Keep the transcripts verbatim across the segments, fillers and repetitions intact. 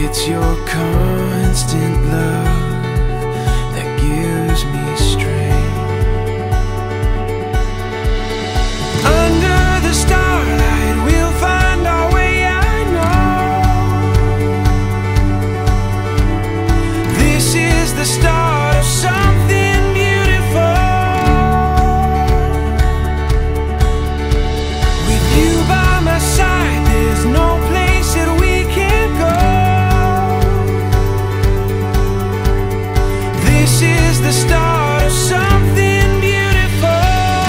It's your constant love that gives me strength. Under the starlight we'll find our way, I know. This is the start of something beautiful. With you by my side, there's no place that we can't go. This is the start of something beautiful.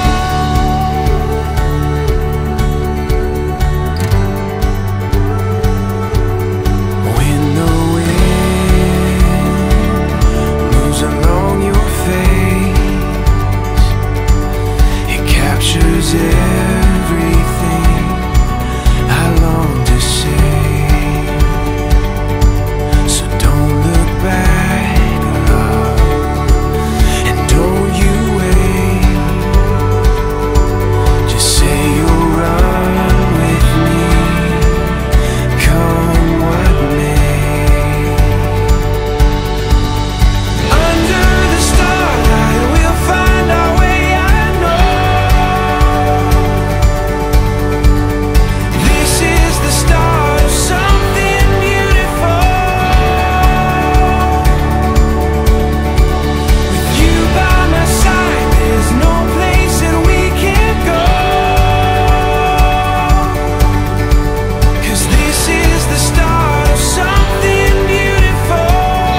When the wind moves along your face, it captures everything I long to say. So don't look back, love, and don't you wait. Just say you'll run with me, come what may. Under the starlight we'll find our way, I know. This is the start of something beautiful. With you by my side, there's no place that we can't go. 'Cause this is the start of something beautiful.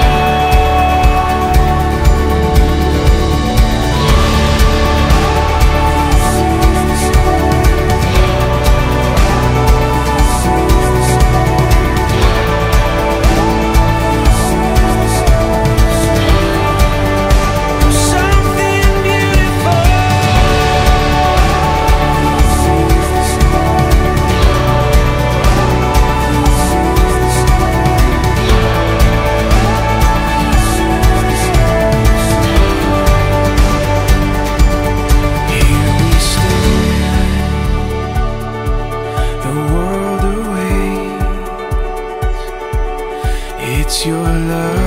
Something beautiful. Here we stand, the world awaits. It's your love